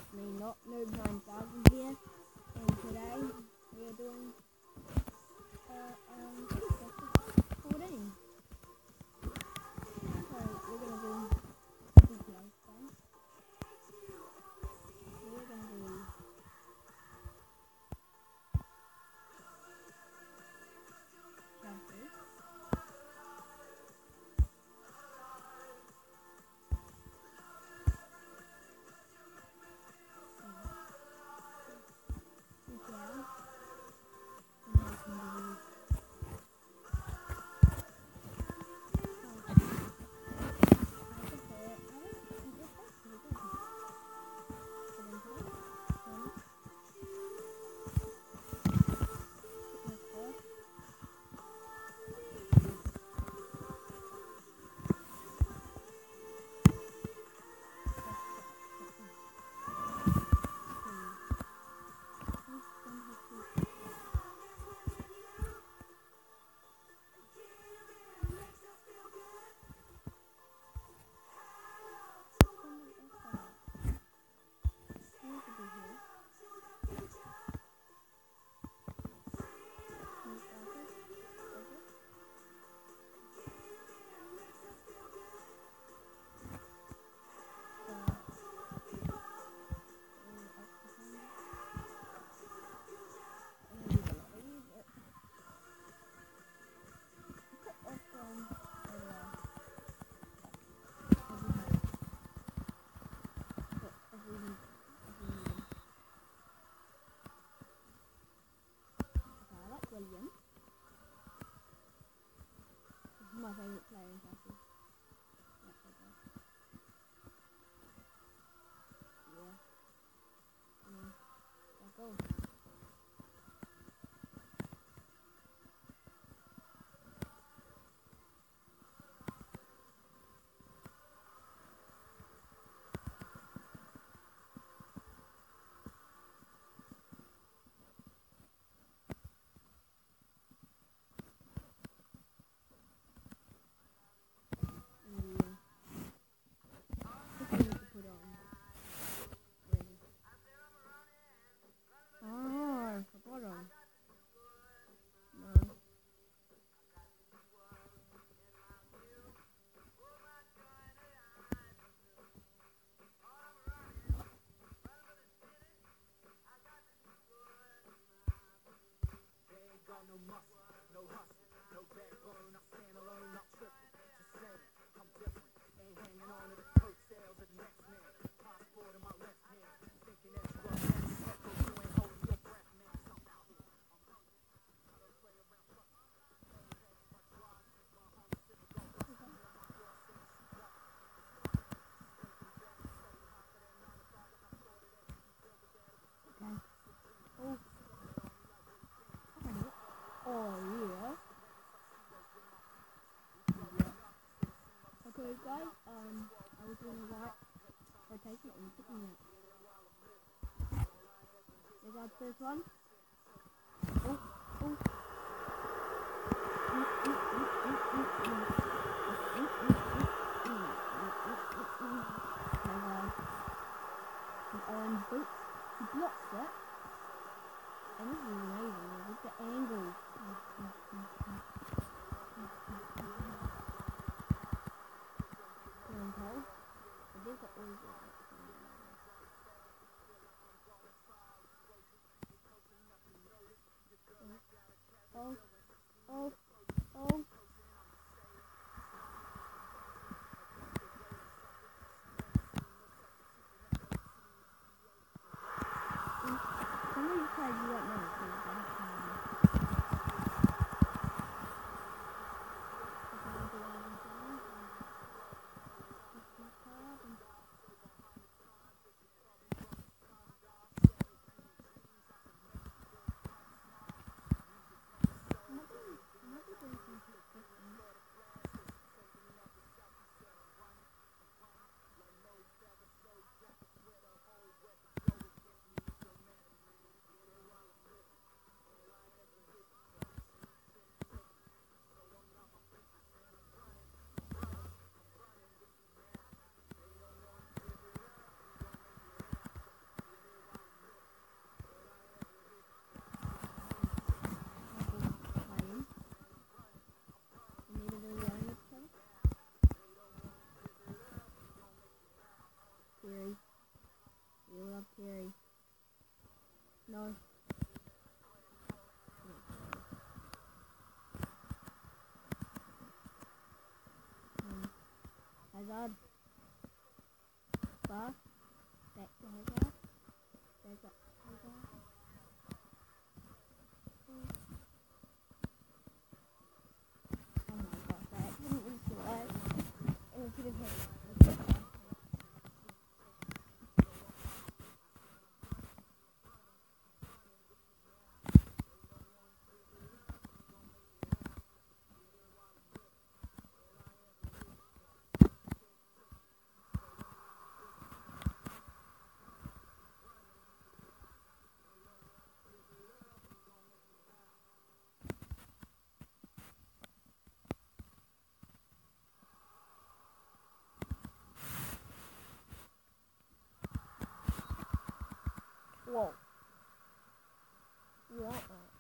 it's me, not Noob 9000 here, and today we are doing 14. So we're going to do GTA then. We're going to do Chelsea. William. This is my favourite player in Chelsea. Yeah. Go. No muscle, no hustle, no backbone. I stand alone, not tripping. Just saying, I'm different. Ain't hanging on to the coattails of the next man. Passport in my left hand, thinking that you are next. Echo, you ain't holding your breath, man. I'm out here, I'm hungry. I don't play around, trust me. My drive, my home, civic, go. My girl says she love me. Okay guys, I was doing a right rotation and picking it. Is that this one? Oh. And boots, he blocks it, and this is amazing, with the angle. These are all good. Oh. Somebody tried you right now, You love Terry. No. Hazard. Pass. Back to Hazard. There's a Hazard. Oh my gosh, I accidentally slide. And it could have hit. Whoa. You like that?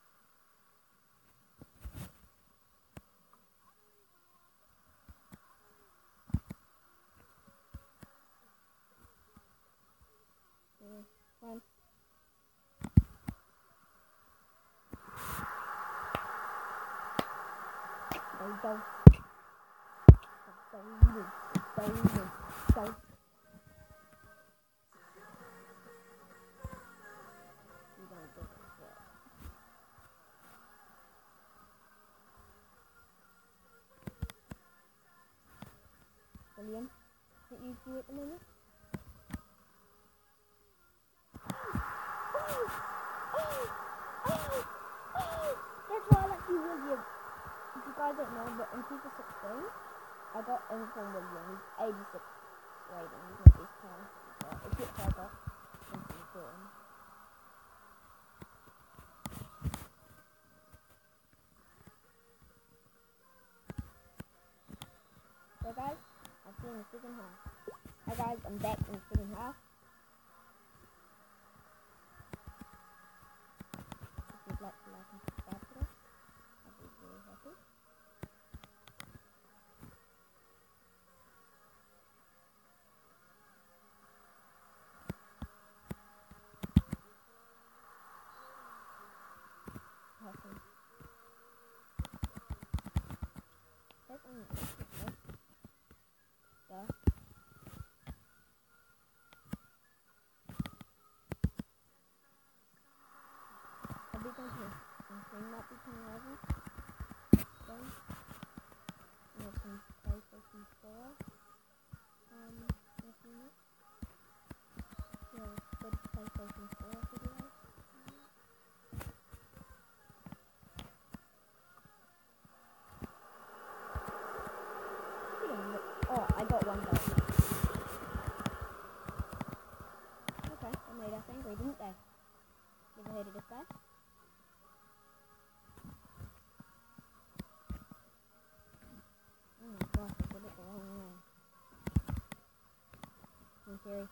Yeah, fine. There you go. Go. You don't get it yet. William, what you do at the minute? That's why I like you, William. If you guys don't know, but in FIFA 16, I got Inform William, 86 rating with this time. So it gets I got something good. So guys, I'll see you in the second half. Hi guys, I'm back in the second half. If you'd like to like and subscribe to this, I'd be very happy. Awesome. That's only okay. Yeah. I'll be going to stream might be coming over. Then and it's some PlayStation 4. In a few minutes. Yeah, good PlayStation 4 video. Oh, I got one goal. Okay, they made us angry, didn't they? Never heard of this guy? Oh my gosh, I did it the wrong way. In theory.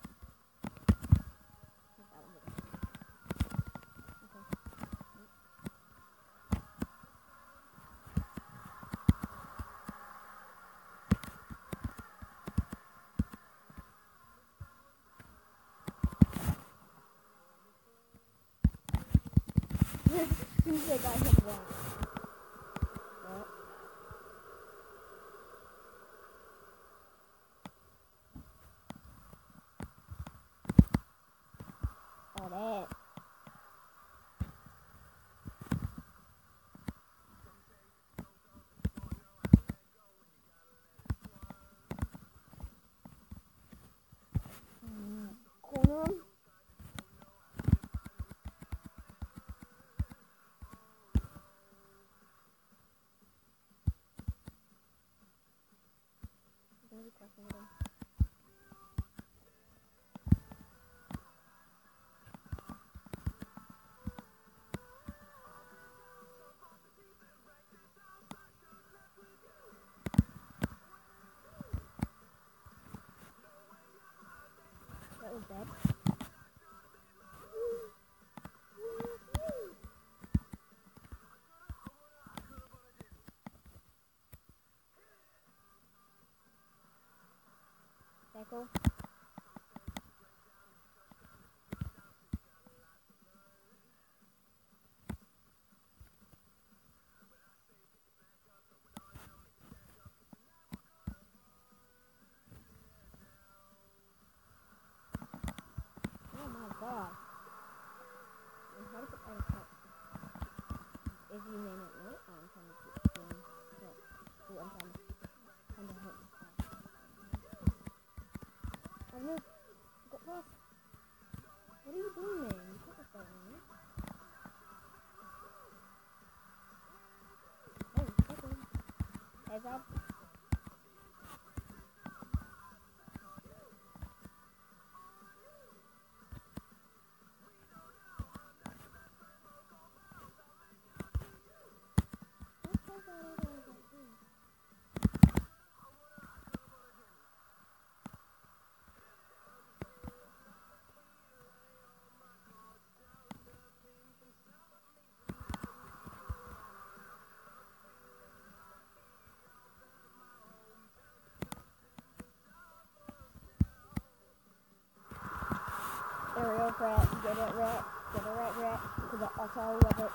Seems like I hit wrong. What? Oh, that. Corner him. Gonna be crossing it in. That was bad. Tackle. god. And how to put that effect? If you may not know, I'm trying to keep doing what? I'm trying to help myself. Oh no! I got lost! What are you doing, man? You can't just go on it. Oh, okay. Hey, Rob. Aerial rat, get it rat, to the auto of it.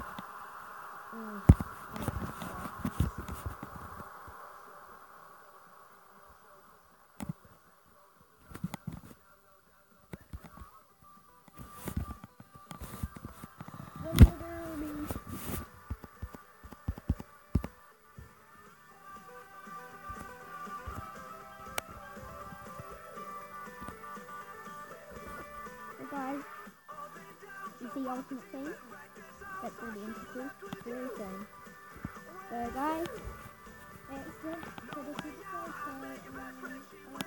Hey guys, you see ultimate thing? That's really interesting. Very soon. So guys, that's it for the video. So